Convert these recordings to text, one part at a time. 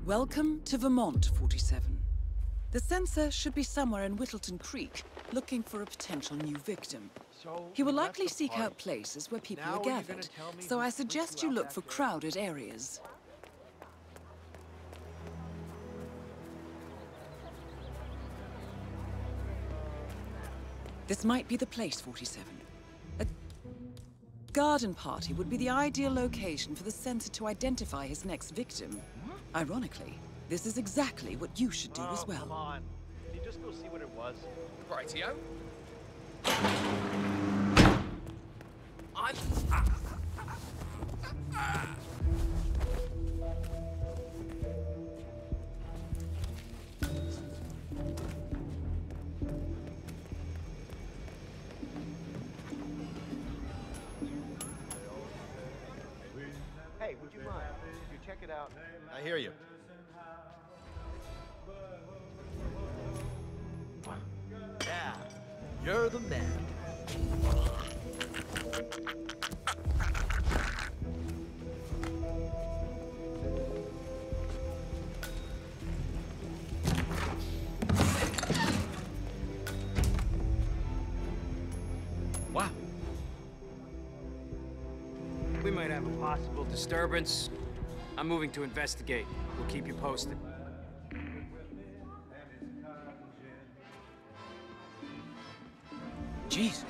Welcome to Vermont, 47. The sensor should be somewhere in Whittleton Creek, looking for a potential new victim. He will likely seek out places where people are gathered, so I suggest you look for crowded areas. This might be the place, 47. A garden party would be the ideal location for the sensor to identify his next victim. Ironically, this is exactly what you should do as well. Come on. Can you just go see what it was? Rightio. Hey, would you mind? Could you check it out? I hear you. Yeah, you're the man. Wow. We might have a possible disturbance. I'm moving to investigate. We'll keep you posted. Jeez.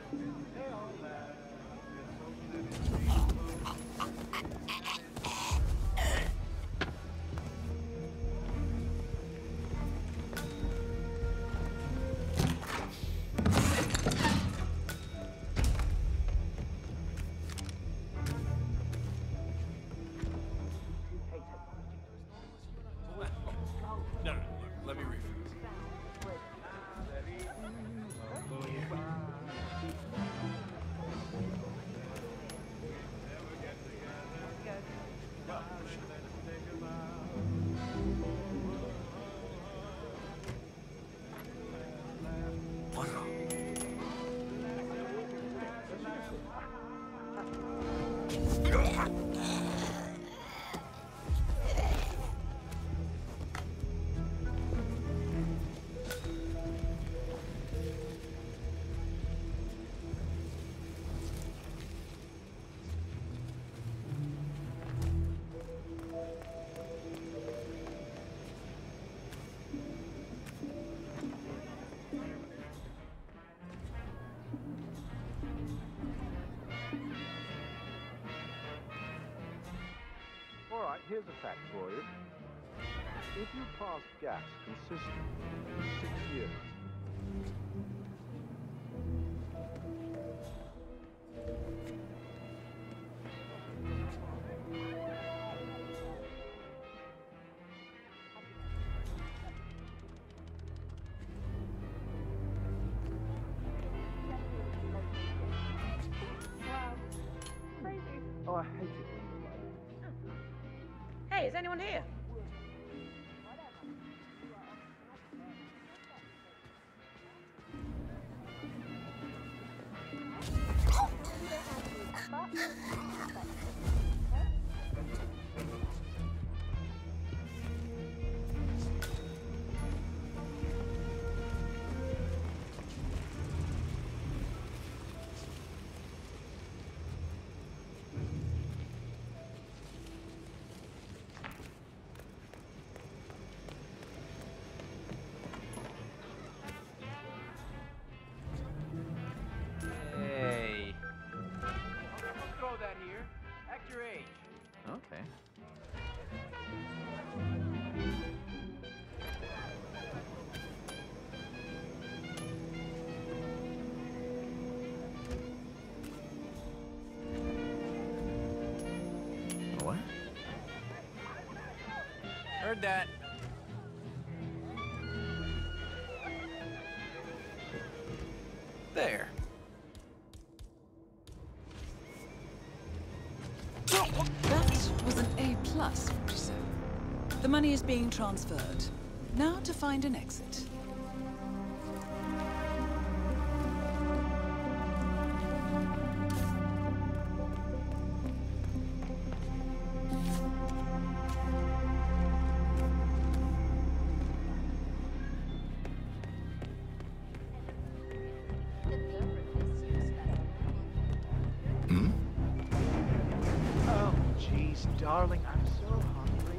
No, let me read. All right, here's a fact for you. If you pass gas consistently for 6 years, oh, I hate it when you're like, Hey, is anyone here? Hey. Don't throw that here. Act your age. Okay. What? Heard that. There. That was an A+, 47. The money is being transferred. Now to find an exit. Oh, jeez, darling, I'm so hungry.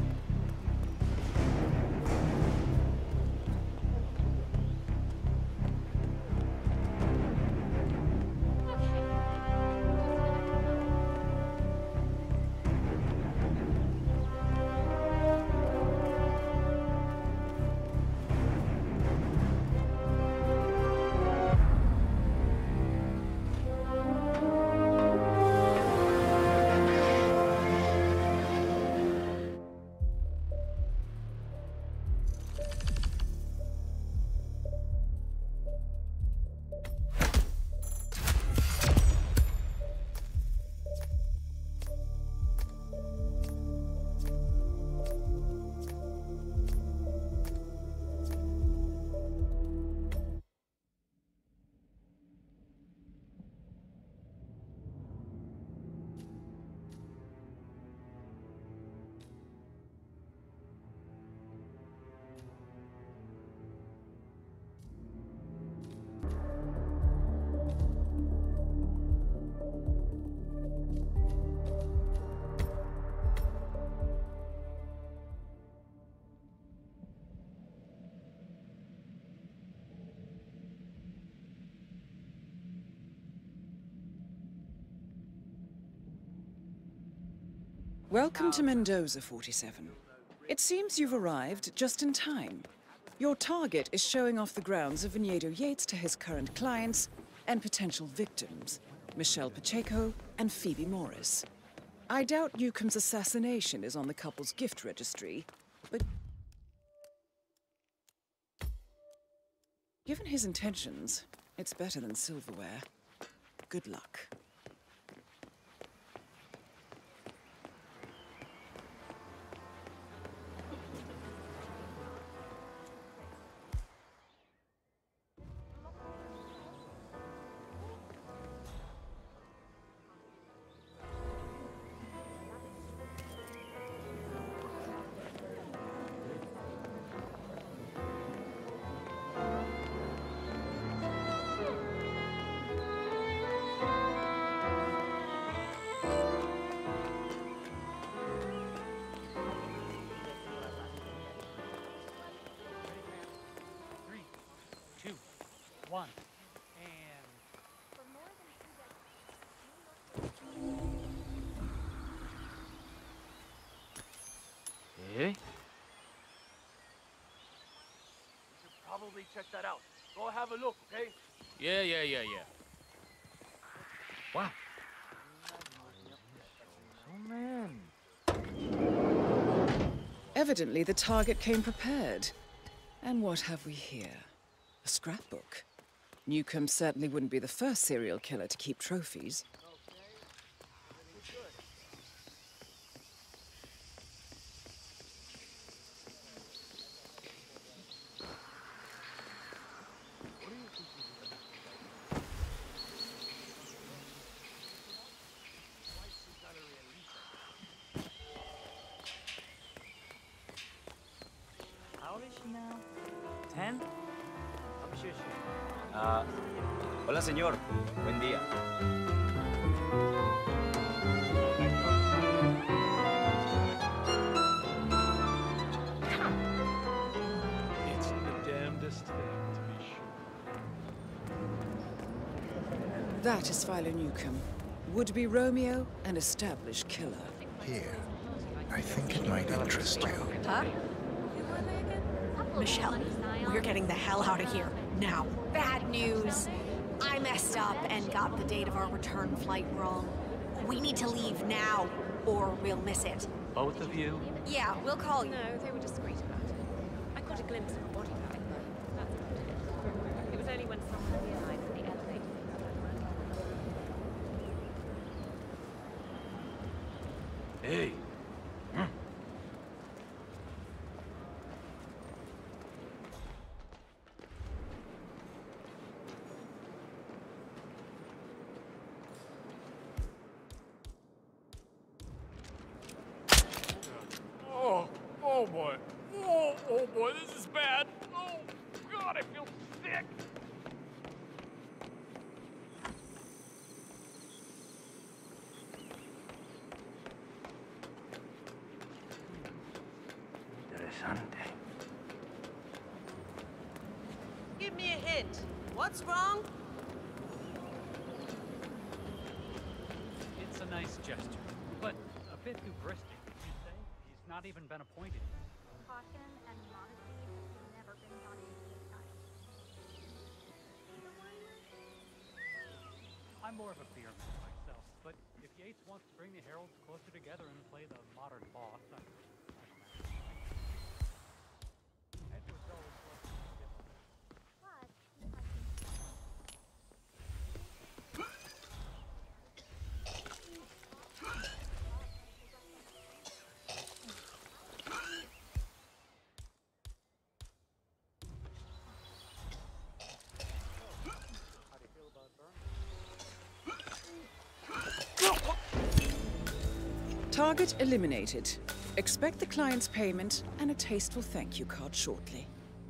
Welcome to Mendoza, 47. It seems you've arrived just in time. Your target is showing off the grounds of Viñedo Yates to his current clients and potential victims, Michelle Pacheco and Phoebe Morris. I doubt Newcomb's assassination is on the couple's gift registry, but given his intentions, it's better than silverware. Good luck. One. Hey? You should probably check that out. Go have a look, okay? Yeah. Wow. Oh, man. Evidently, the target came prepared. And what have we here? A scrapbook. Newcomb certainly wouldn't be the first serial killer to keep trophies. How old is she now? 10? I'm sure she... Hola, señor. Buen día. It's the damnedest thing, to be sure. That is Philo Newcomb, would-be Romeo and established killer. Here. I think it might interest you. Huh? Michelle, we're getting the hell out of here, now. Bad news. I messed up and got the date of our return flight wrong. We need to leave now, or we'll miss it. Both of you? Yeah, we'll call you. No, they were discreet about it. I caught a glimpse of a body bag, but that's about it. It was only when someone realized that the elevator thing was over. Hey. Oh boy. Oh boy, this is bad. Oh God, I feel sick. Sunday. Give me a hint. What's wrong? It's a nice gesture, but a bit hubristic, you'd say. He's not even been appointed. Caution and modesty have never been done in these times. I'm more of a beer man myself, but if Yates wants to bring the Heralds closer together and play the modern boss, I don't know. Edward's always close to together. Target eliminated. Expect the client's payment and a tasteful thank you card shortly.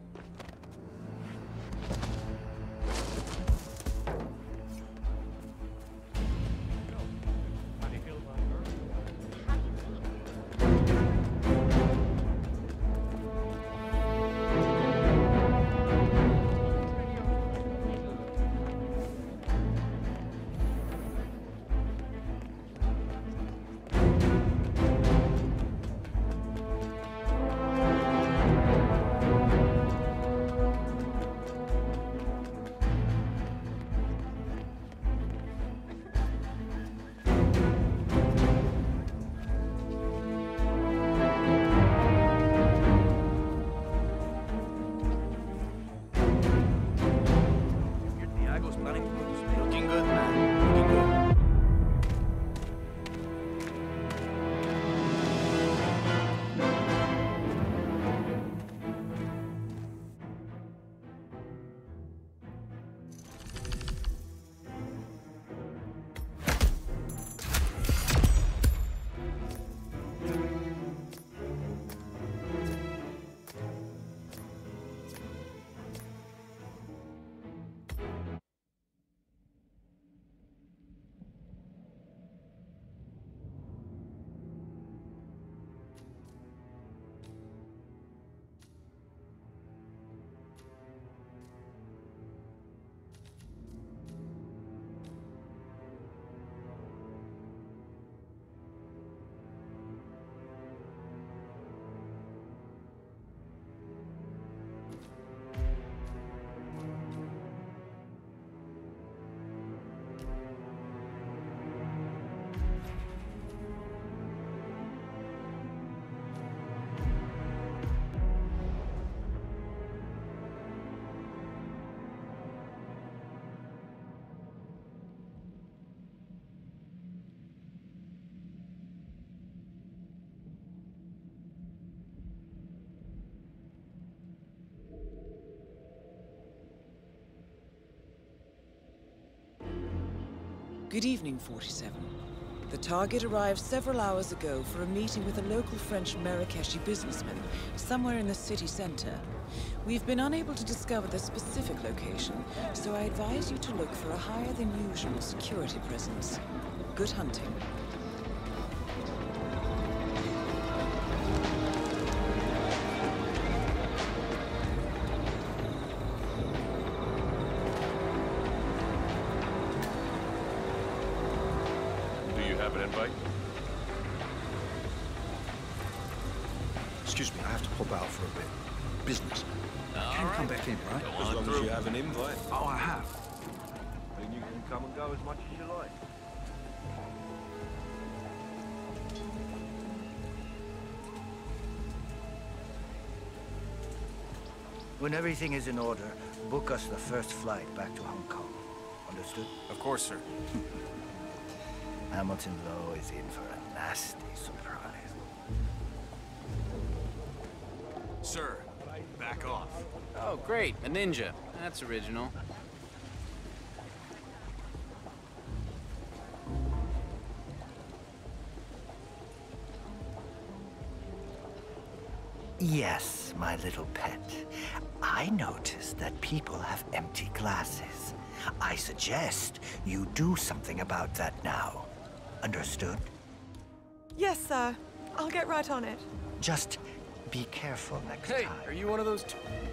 Good evening, 47. The target arrived several hours ago for a meeting with a local French Marrakeshi businessman somewhere in the city center. We've been unable to discover the specific location, so I advise you to look for a higher than usual security presence. Good hunting. Excuse me, I have to pop out for a bit. Business. You can come back in, right? As long as you have an invite. Oh, I have. Then you can come and go as much as you like. When everything is in order, book us the first flight back to Hong Kong. Understood? Of course, sir. Hamilton Lowe is in for a nasty surprise. Sir, back off. Oh, great. A ninja. That's original. Yes, my little pet. I noticed that people have empty glasses. I suggest you do something about that now. Understood? Yes, sir. I'll get right on it. Just Be careful next Hey, time. are you one of those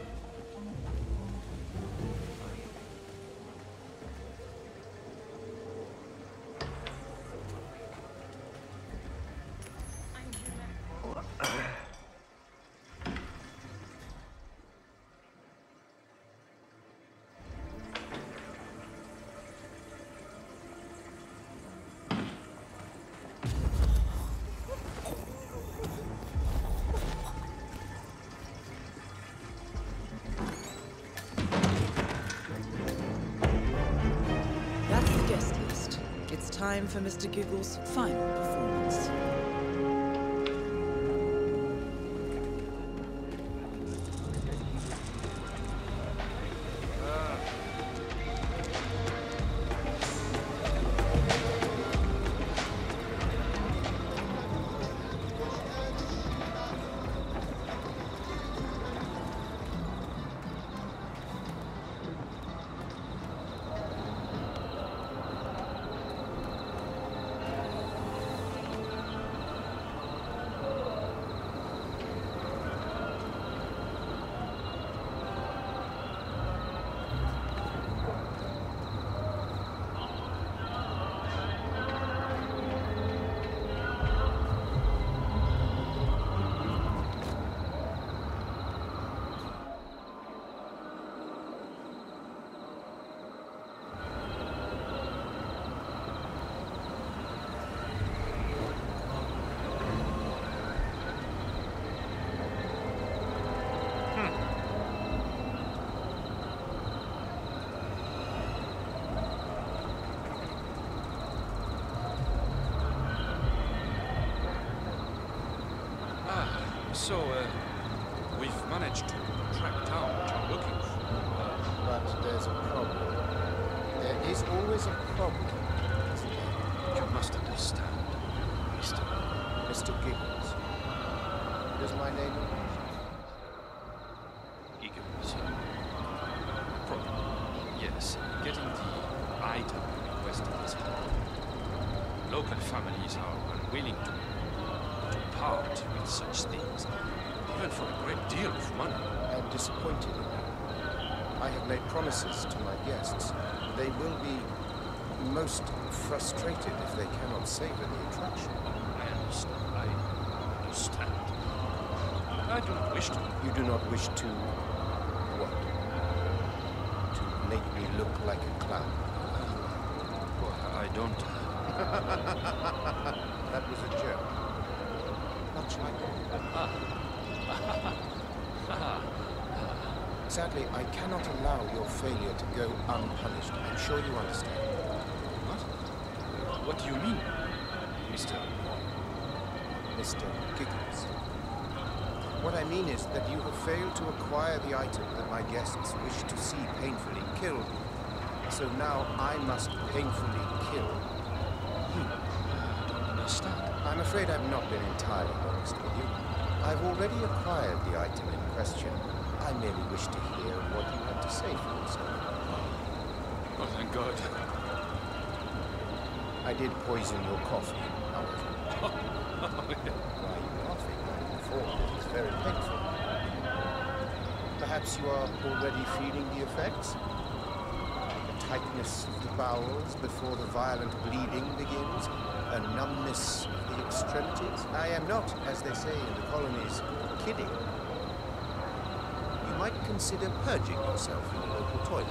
That's the guest list. It's time for Mr. Giggles' final performance. So, we've managed to track down what you're looking for. But there's a problem. There is always a problem. You must understand, Mr. Giggles. What is my name? Giggles. Problem. Yes, getting the item requested is hard. Local families are unwilling to part with such things, even for a great deal of money. I am disappointed in them. I have made promises to my guests. They will be most frustrated if they cannot savor the attraction. I understand. I do not wish to. You do not wish to... what? To make me look like a clown? Well, I don't... That was a joke. Much like Sadly, I cannot allow your failure to go unpunished. I'm sure you understand. What? What do you mean, Mr. Giggles? What I mean is that you have failed to acquire the item that my guests wish to see painfully killed. So now I must painfully kill you. I don't understand. I'm afraid I've not been entirely honest with you. I've already acquired the item in question. I merely wish to hear what you have to say for yourself. Oh, thank God. I did poison your coffee, however. Why are you laughing? I'm informed it is very painful. Perhaps you are already feeling the effects? The tightness of the bowels before the violent bleeding begins? A numbness of the extremities? I am not, as they say in the colonies, kidding. You might consider purging yourself in the local toilet.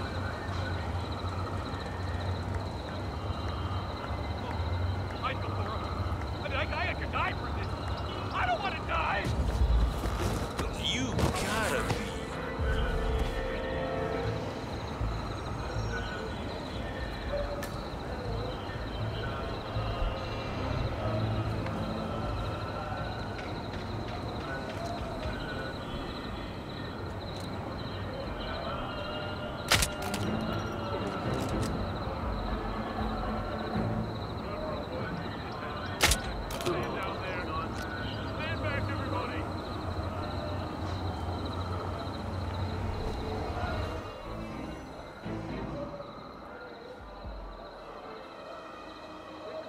I could die for this. I don't want to die. You gotta be.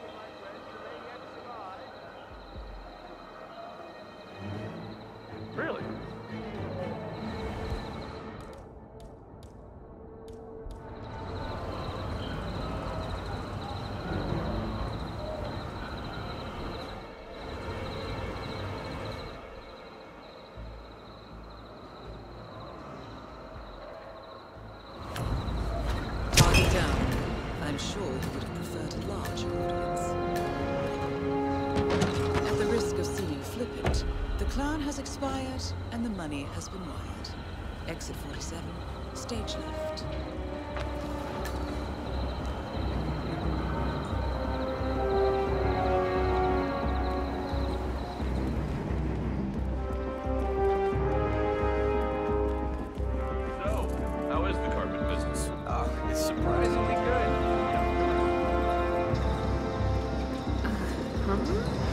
Really? expired, and the money has been wired. Exit 47, stage left. How is the carpet business? Oh, it's surprisingly good. Huh?